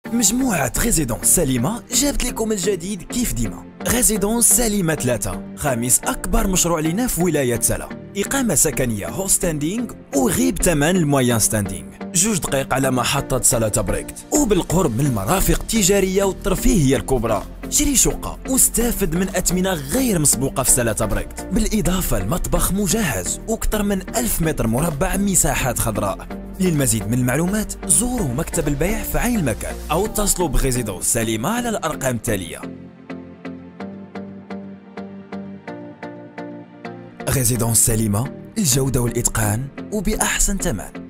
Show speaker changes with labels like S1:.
S1: مجموعة ريزيدونس سليمة جابت لكم الجديد كيف ديما. ريزيدونس سليمة 3 خامس أكبر مشروع لنا في ولاية سلا، إقامة سكنية هو ستاندينغ وغيب تمن المويان ستاندينغ، 2 دقائق على محطة سلا تبريكت، وبالقرب من المرافق التجارية والترفيهية الكبرى. شري شقة واستافد من أثمنة غير مسبوقة في سلا تبريكت، بالإضافة لمطبخ مجهز وأكثر من 1000 متر مربع مساحات خضراء. للمزيد من المعلومات زوروا مكتب البيع في عين المكان أو اتصلوا بريزيدونس سليمة على الأرقام التالية. ريزيدونس سليمة، الجودة والإتقان وبأحسن ثمن.